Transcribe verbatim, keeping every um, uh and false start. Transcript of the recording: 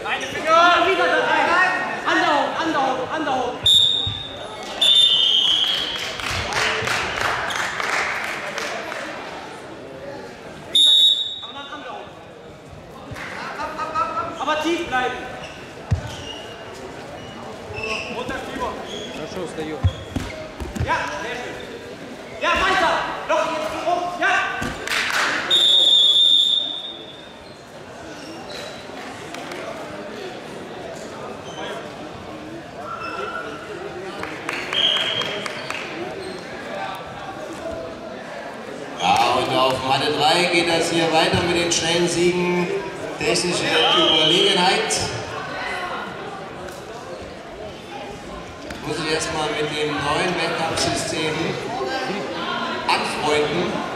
Eine Finger! Wieder da rein! Underhook, Underhook, Underhook! Aber dann Underhook. Aber tief bleiben! Runterstüber! Хорошо, встаю. Ja, sehr schön. Ja, weiter! Noch jetzt rum! Ja! Ja, und auf Matte drei geht das hier weiter mit den schnellen Siegen. Technische Überlegenheit. Muss ich erstmal mit dem neuen Backup-System anfreunden.